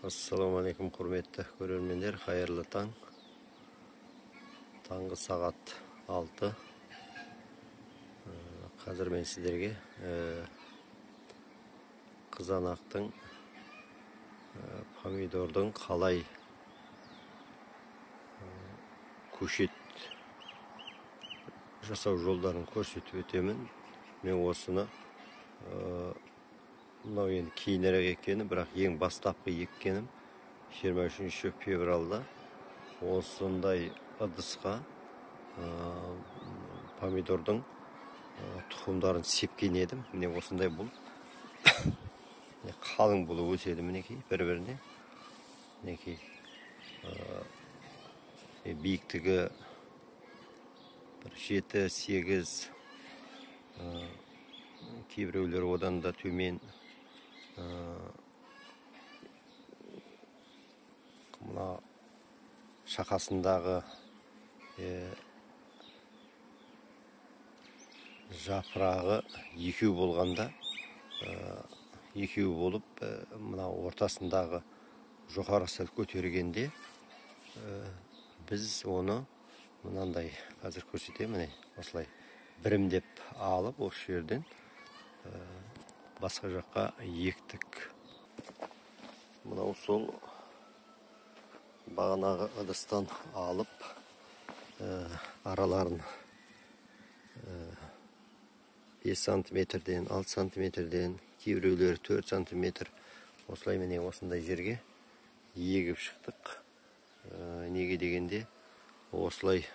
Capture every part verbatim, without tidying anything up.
Assalamu alaikum құрметті көрермендер, қайырлы таң. Таңғы сағат алты. Қазір мен сіздерге қызанақтың, помидордың қалай көшет жасау жолдарын көрсетіп өтемін. Мен осыны мынау енді кейінірек екені, бірақ ең бастапқы еккенім жиырма үшінші февралда осындай ыдысқа помидордың тұқымдарын сепкен едім. Міне осындай бұл қалың болып өседі, мінекей, бір-біріне. Мінекей биіктігі жеті сегіз, кейбіреулер одан да төмен. Мына шақасындағы жапырағы екеу болғанда, екеу болып, мына ортасындағы жоғары сәл көтергенде біз оны мынандай қазір көрсетемін, осылай бірімдеп алып, осы жерден басқа жаққа ектік. Мынау сол бағанағы ыдыстан алып, араларын бес сантиметрден, алты сантиметрден, кейбіреулері төрт сантиметр, осылай міне осындай жерге егіп шықтық. Неге дегенде, осылай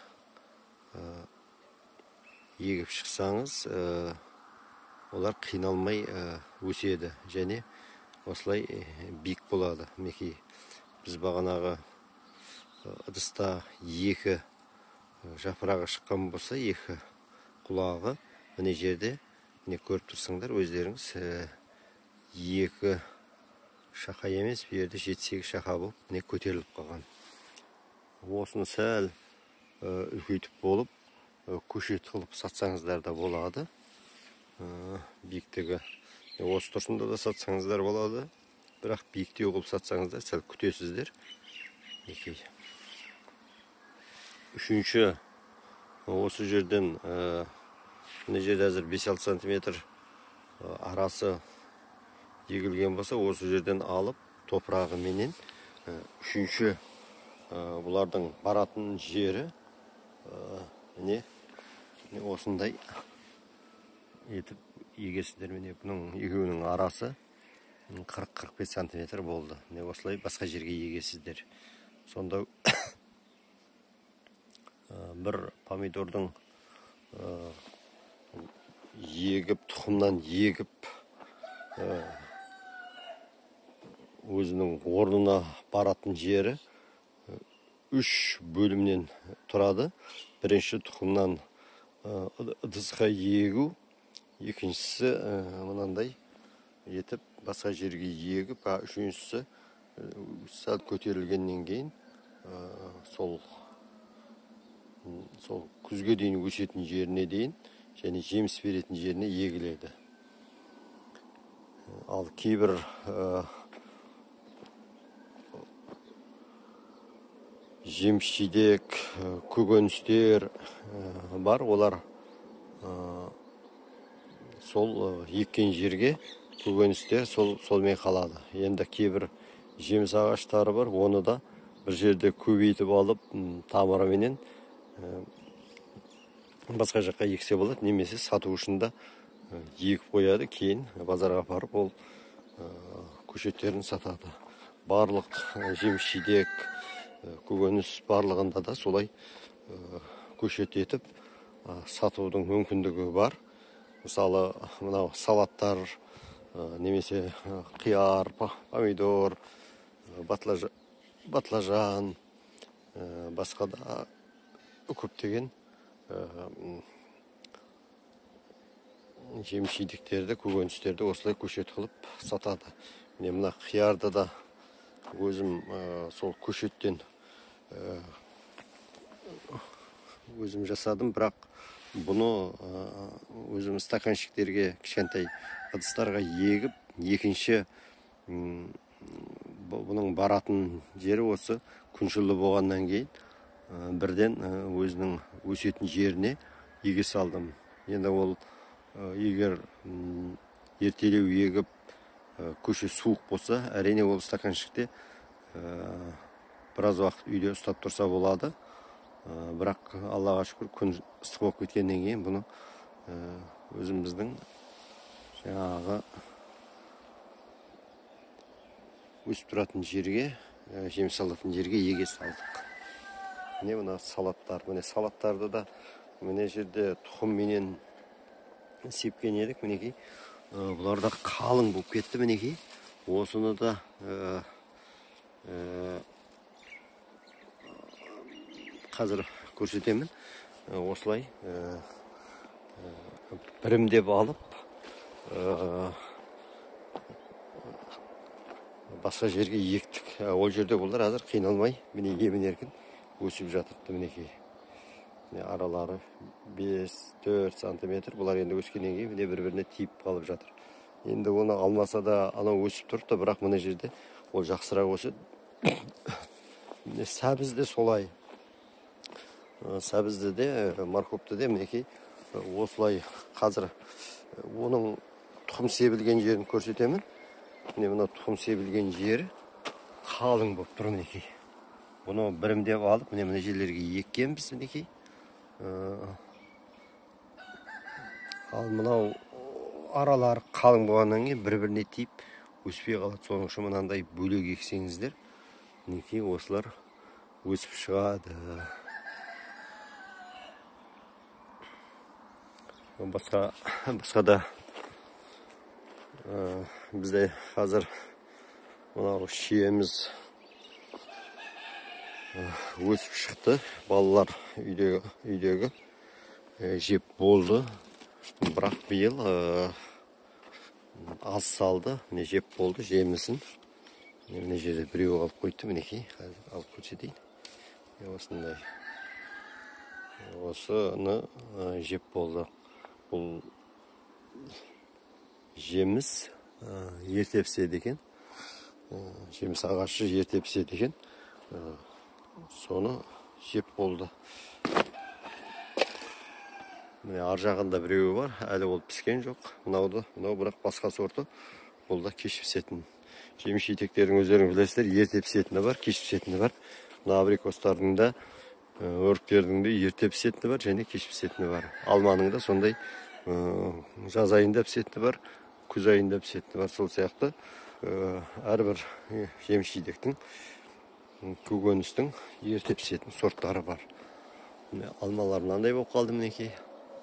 егіп шықсаңыз, олар қиналмай өседі, және осылай биік болады. Мінекей, біз бағанағы ыдыста екі жапырағы шыққан болса, екі құлағы, міне жерде, міне көріп тұрсыңдар өздеріңіз, екі шақа емес, бір жерде жеті сегіз шақа болып, міне көтеріліп қалған. Осыны сәл үлкейтіп болып, көшет қылып сатсаңыздар да болады. Биіктігі осы тұрсында да сатсаңыздар болады, бірақ биіктеу қылып сатсаңыздар сәл күтесіздер. Үшінші, осы жерден мына жерде әзір бес алты сантиметр арасы егілген болса, осы жерден алып топырағы менен үшінші бұлардың баратын жері міне осындай етіп егесіздер. Міне бұның екеуінің арасы қырық қырық бес сантиметр болды. Міне осылай басқа жерге егесіздер. Сонда бір помидордың егіп, тұқымнан егіп өзінің орнына баратын жері үш бөлімнен тұрады. Бірінші тұқымнан ыдысқа егу, екіншісі мынандай етіп басқа жерге егіп, үшіншісі сәл көтерілгеннен кейін сол сол күзге дейін өсетін жеріне дейін және жеміс беретін жеріне егіледі. Ал кейбір жеміс-жидек, көкөністер бар, олар сол еккен жерге көкөністер солмен қалады. Енді кейбір жеміс ағаштары бар, оны да бір жерде көбейтіп алып, тамырыменен басқа жаққа ексе болады, немесе сату үшін де егіп қояды, кейін базарға апарып ол көшеттерін сатады. Барлық жеміс-жидек, көкөніс барлығында да солай көшет етіп сатудың мүмкіндігі бар. Мысалы, мынау салаттар, немесе қияр, помидор, батлажан, басқа да көптеген жеміс-жидектерді, көкөністерді осылай көшет қылып сатады. Міне мына қиярды да өзім сол көшеттен өзім жасадым, бірақ бұны өзім стаканшиктерге, кішкентай ыдыстарға егіп, екінші бұның баратын жері осы күншілі болғаннан кейін бірден өзінің өсетін жеріне еге салдым. Енді ол егер ертелеу егіп көше суық болса, әрине ол стаканшықте біраз уақыт үйде ұстап тұрса болады. Бірақ Аллаға шүкір күн ыстық болып кеткеннен кейін бұны өзіміздің жаңағы өсіп тұратын жерге, жеміс салатын жерге еге салдық. Міне мына салаттар, міне салаттарды да міне жерде тұқымменен сепкен едік, мінекей. Бұлар да қалың болып кетті, мінекей. Осыны да қазір көрсетемін. Осылай бірімдеп алып басқа жерге ектік. Ол жерде бұлар азыр қиналмай, міне емін еркін өсіп жатырды, мінекей. Аралары бес төрт сантиметр. Бұлар енді өскеннен кейін міне бір-біріне тиіп қалып жатыр. Енді оны алмаса да анау өсіп тұрды, бірақ мына жерде ол жақсырақ өседі. Міне сәбізде солай. Сәбізді де, морковты де мінекей осылай. Қазір оның тұқым себілген жерін көрсетемін. Міне мына тұқым себілген жері қалың болып тұр, мінекей. Бұны бірімдеп алып, міне мына жерлерге еккенбіз, мінекей. Ал мынау аралары қалың болғаннан кейін бір-біріне тиіп өспей қалады. Соның үшін мынандай бөлек ексеңіздер, мінекей осылар өсіп шығады. Басқа басқа да бізде қазір мынау шиеміз өсіп шықты. Балалар үйдегі үйдегі жеп болды. Бірақ биыл аз салды. Міне жеп болды жемісін. Міне жерде біреу алып қойды, мінекей. Қазір алып көрсетейін. Осындай. Осыны жеп болды. Бұл жеміс ерте піседі екен. Жеміс ағашы ерте піседі екен. Соны жеп болды. Міне ар жағында біреуі бар, әлі ол піскен жоқ. Мынауды, мынау бірақ басқа сорты. Бұл да кеш пісетін. Жеміс жидектердің өздерің білесіздер, ерте пісетіні бар, кеш пісетіні бар. Мына абрикостардың да, өріктердің де ерте пісетіні бар, және кеш пісетіні бар. Алманың да сондай жаз айында пісетіні бар, күз айында пісетіні бар. Сол сияқты әрбір жеміс жидектің, көкөністің ерте пісетін сорттары бар. Алмалар мынандай болып қалды, мінекей.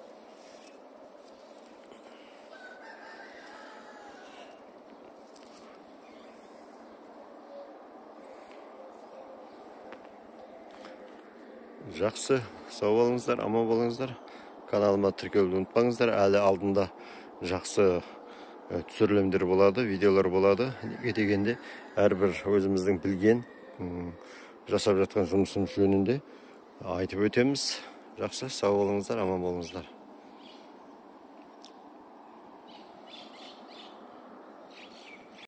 Жақсы, сау болыңыздар, аман болыңыздар. Каналыма тіркелуді ұмытпаңыздар. Әлі алдында жақсы түсірілімдер болады, видеолар болады. Неге дегенде әрбір өзіміздің білген, жасап жатқан жұмысым жөнінде айтып өтеміз. Жақсы, сау болыңыздар, аман болыңыздар.